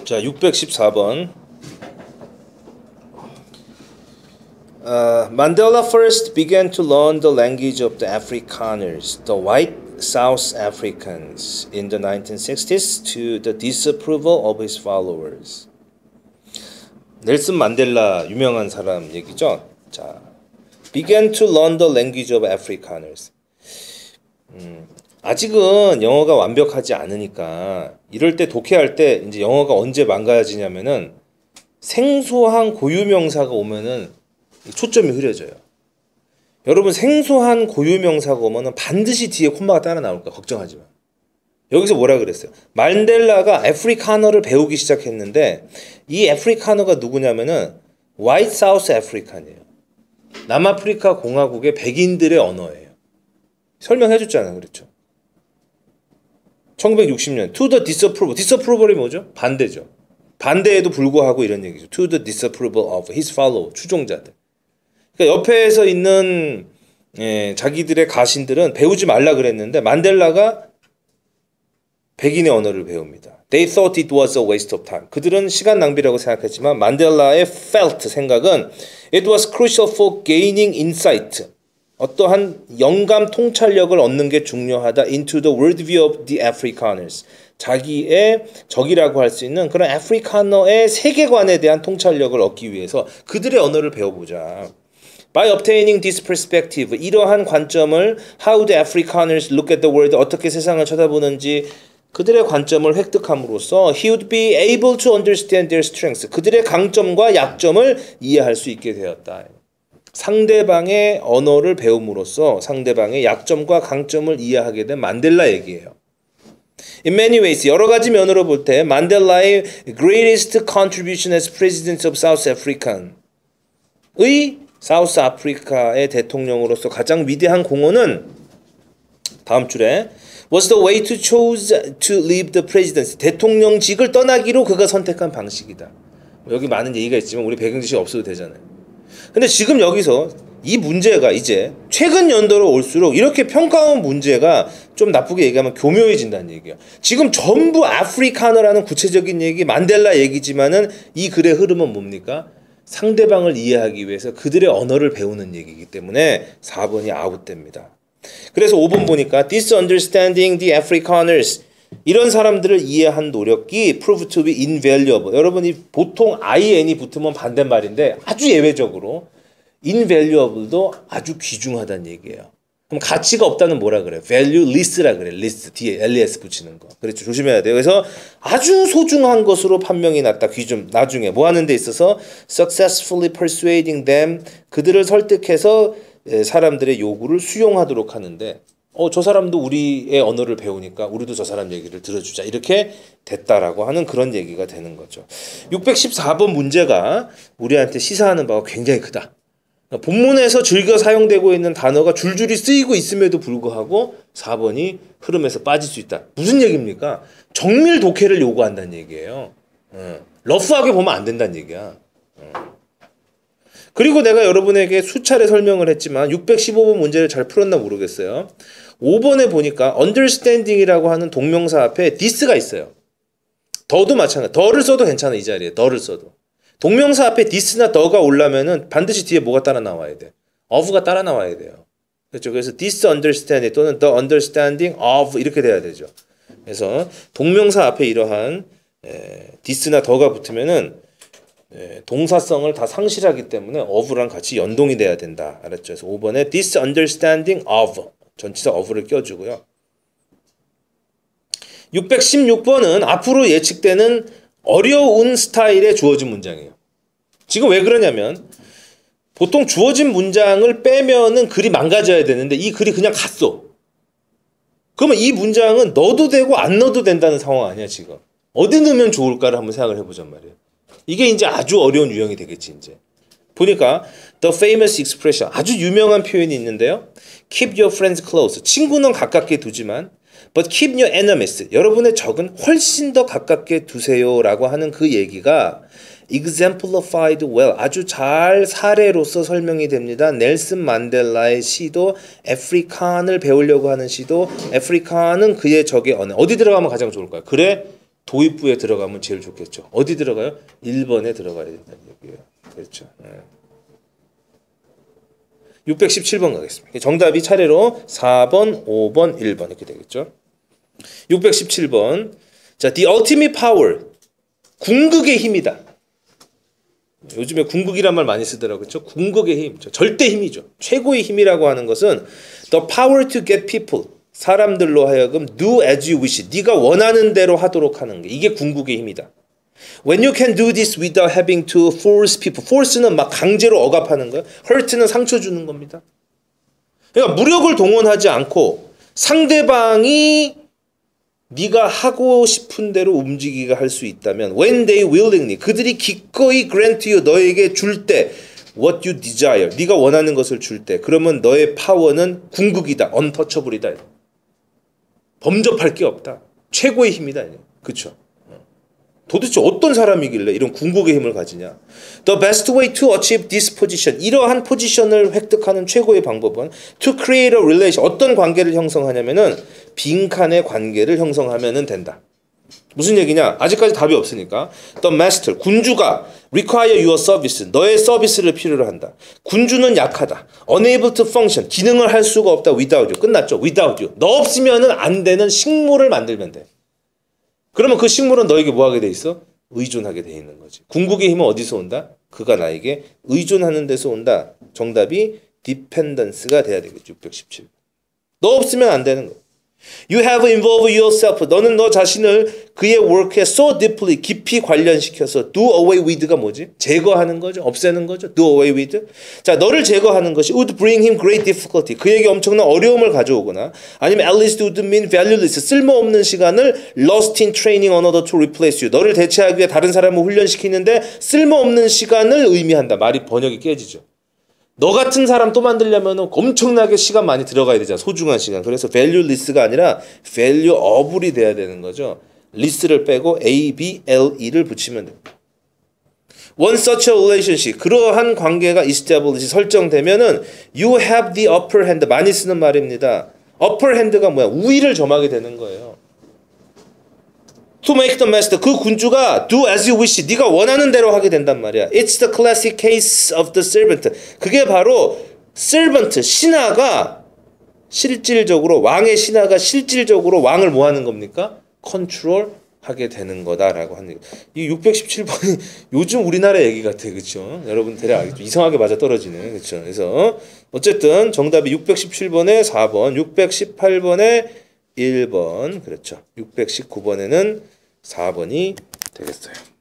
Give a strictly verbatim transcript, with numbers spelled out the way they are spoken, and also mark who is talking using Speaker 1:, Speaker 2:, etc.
Speaker 1: 자, 육백십사 번. Uh, Mandela first began to learn the language of the Afrikaners, the white South Africans, in the nineteen sixties to the disapproval of his followers. 넬슨 만델라 유명한 사람 얘기죠. 자, began to learn the language of Afrikaners. 음, 아직은 영어가 완벽하지 않으니까 이럴 때 독해할 때 이제 영어가 언제 망가지냐면은 생소한 고유명사가 오면은 초점이 흐려져요. 여러분 생소한 고유명사가 오면은 반드시 뒤에 콤마가 따라 나올 거야. 걱정하지 마. 여기서 뭐라 그랬어요? 만델라가 아프리카너를 배우기 시작했는데 이 아프리카너가 누구냐면은 White South African이에요. 남아프리카 공화국의 백인들의 언어예요. 설명해 줬잖아요. 그렇죠? 천구백육십 년 To the disapproval. disapproval이 뭐죠? 반대죠. 반대에도 불구하고 이런 얘기죠. To the disapproval of his follow. 추종자들. 그러니까 옆에서 있는 예, 자기들의 가신들은 배우지 말라 그랬는데 만델라가 백인의 언어를 배웁니다. They thought it was a waste of time. 그들은 시간 낭비라고 생각했지만 만델라의 felt 생각은 it was crucial for gaining insight. 어떠한 영감 통찰력을 얻는 게 중요하다. Into the worldview of the Afrikaners. 자기의 적이라고 할 수 있는 그런 아프리카너의 세계관에 대한 통찰력을 얻기 위해서 그들의 언어를 배워보자. By obtaining this perspective, 이러한 관점을 how the Afrikaners look at the world, 어떻게 세상을 쳐다보는지 그들의 관점을 획득함으로써 he would be able to understand their strengths. 그들의 강점과 약점을 이해할 수 있게 되었다. 상대방의 언어를 배움으로써 상대방의 약점과 강점을 이해하게 된 만델라 얘기예요. In many ways, 여러 가지 면으로 볼 때 만델라의 greatest contribution as president of South Africa의 사우스 아프리카의 대통령으로서 가장 위대한 공헌은 다음 줄에 was the way to choose to leave the presidency. 대통령직을 떠나기로 그가 선택한 방식이다. 여기 많은 얘기가 있지만 우리 배경지식 없어도 되잖아요. 근데 지금 여기서 이 문제가 이제 최근 연도로 올수록 이렇게 평가한 문제가 좀 나쁘게 얘기하면 교묘해진다는 얘기예요. 지금 전부 아프리카너라는 구체적인 얘기, 만델라 얘기지만은 이 글의 흐름은 뭡니까? 상대방을 이해하기 위해서 그들의 언어를 배우는 얘기이기 때문에 사 번이 아웃됩니다. 그래서 오 번 보니까 Disunderstanding the Afrikaners. 이런 사람들을 이해한 노력이 prove to be invaluable. 여러분이 보통 인이 붙으면 반대말인데 아주 예외적으로 invaluable도 아주 귀중하다는 얘기예요. 그럼 가치가 없다는 뭐라 그래요? valueless라 그래요. less 뒤에 les 붙이는 거. 그렇죠. 조심해야 돼요. 그래서 아주 소중한 것으로 판명이 났다. 귀중. 나중에 뭐 하는 데 있어서 successfully persuading them. 그들을 설득해서 사람들의 요구를 수용하도록 하는데 어, 저 사람도 우리의 언어를 배우니까 우리도 저 사람 얘기를 들어주자. 이렇게 됐다라고 하는 그런 얘기가 되는 거죠. 육백십사 번 문제가 우리한테 시사하는 바가 굉장히 크다. 본문에서 즐겨 사용되고 있는 단어가 줄줄이 쓰이고 있음에도 불구하고 사 번이 흐름에서 빠질 수 있다. 무슨 얘기입니까? 정밀 독해를 요구한다는 얘기예요. 어, 러프하게 보면 안 된다는 얘기야. 어. 그리고 내가 여러분에게 수차례 설명을 했지만 육백십오 번 문제를 잘 풀었나 모르겠어요. 오 번에 보니까 understanding이라고 하는 동명사 앞에 this가 있어요. 더도 마찬가지. 더를 써도 괜찮아. 이 자리에 더를 써도. 동명사 앞에 this나 the가 올라면은 반드시 뒤에 뭐가 따라 나와야 돼? of가 따라 나와야 돼요. 그렇죠. 그래서 this understanding 또는 the understanding of 이렇게 돼야 되죠. 그래서 동명사 앞에 이러한 에, this나 the가 붙으면은 에, 동사성을 다 상실하기 때문에 of랑 같이 연동이 돼야 된다. 알았죠? 그래서 오 번에 this understanding of 전치사 of를 껴주고요. 육백십육 번은 앞으로 예측되는 어려운 스타일의 주어진 문장이에요. 지금 왜 그러냐면 보통 주어진 문장을 빼면은 글이 망가져야 되는데 이 글이 그냥 갔어. 그러면 이 문장은 넣어도 되고 안 넣어도 된다는 상황 아니야 지금. 어디 넣으면 좋을까를 한번 생각을 해보잔 말이에요. 이게 이제 아주 어려운 유형이 되겠지 이제. 보니까 the famous expression 아주 유명한 표현이 있는데요. Keep your friends close. 친구는 가깝게 두지만 But keep your enemies. 여러분의 적은 훨씬 더 가깝게 두세요라고 하는 그 얘기가 exemplified well. 아주 잘 사례로서 설명이 됩니다. 넬슨 만델라의 시도 아프리칸을 배우려고 하는 시도 아프리칸은 그의 적의 언어. 어디 들어가면 가장 좋을까요? 그래 도입부에 들어가면 제일 좋겠죠. 어디 들어가요? 일 번에 들어가야 된다는 얘기예요. 그렇죠. 네. 육백십칠 번 가겠습니다. 정답이 차례로 사 번, 오 번, 일 번 이렇게 되겠죠. 육백십칠 번. 자, the ultimate power. 궁극의 힘이다. 요즘에 궁극이란 말 많이 쓰더라고요. 그렇죠? 궁극의 힘. 절대 힘이죠. 최고의 힘이라고 하는 것은 the power to get people. 사람들로 하여금 do as you wish. 네가 원하는 대로 하도록 하는 게 이게 궁극의 힘이다. When you can do this without having to force people. force는 막 강제로 억압하는 거예요. hurt는 상처 주는 겁니다. 그러니까 무력을 동원하지 않고 상대방이 네가 하고 싶은 대로 움직이게 할 수 있다면 when they willingly 그들이 기꺼이 grant you 너에게 줄 때 what you desire 네가 원하는 것을 줄 때 그러면 너의 파워는 궁극이다. untouchable이다. 범접할 게 없다. 최고의 힘이다. 그렇죠? 도대체 어떤 사람이길래 이런 궁극의 힘을 가지냐? The best way to achieve this position. 이러한 포지션을 획득하는 최고의 방법은 to create a relation. 어떤 관계를 형성하냐면은 빈칸의 관계를 형성하면은 된다. 무슨 얘기냐? 아직까지 답이 없으니까. The master. 군주가 require your service. 너의 서비스를 필요로 한다. 군주는 약하다. unable to function. 기능을 할 수가 없다. without you. 끝났죠. without you. 너 없으면은 안 되는 식물을 만들면 돼. 그러면 그 식물은 너에게 뭐 하게 돼 있어? 의존하게 돼 있는 거지. 궁극의 힘은 어디서 온다? 그가 나에게 의존하는 데서 온다. 정답이 dependence가 돼야 되겠죠. 육백십칠. 너 없으면 안 되는 거야. You have involved yourself. 너는 너 자신을 그의 work에 so deeply 깊이 관련시켜서 do away with가 뭐지? 제거하는 거죠. 없애는 거죠. do away with. 자, 너를 제거하는 것이 would bring him great difficulty. 그에게 엄청난 어려움을 가져오거나 아니면 at least would mean valueless. 쓸모없는 시간을 lost in training another to replace you. 너를 대체하기 위해 다른 사람을 훈련시키는데 쓸모없는 시간을 의미한다. 말이 번역이 깨지죠. 너 같은 사람 또 만들려면 엄청나게 시간 많이 들어가야 되잖아. 소중한 시간. 그래서 valueless가 아니라 valuable이 돼야 되는 거죠. less를 빼고 A, B, L, E를 붙이면 됩니다. One such a relationship. 그러한 관계가 established 설정되면은 you have the upper hand. 많이 쓰는 말입니다. upper hand가 뭐야? 우위를 점하게 되는 거예요. To make the master. 그 군주가 do as you wish. 네가 원하는 대로 하게 된단 말이야. It's the classic case of the servant. 그게 바로 servant, 신하가 실질적으로 왕의 신하가 실질적으로 왕을 뭐 하는 겁니까? 컨트롤 하게 되는 거다라고 하는 이 육백십칠 번이 요즘 우리나라 얘기 같아. 그렇죠? 여러분 대략 알겠죠? 이상하게 맞아 떨어지네. 그렇죠? 그래서 어쨌든 정답이 육백십칠 번에 사 번, 육백십팔 번에 일 번. 그렇죠. 육백십구 번에는 사 번이 되겠어요.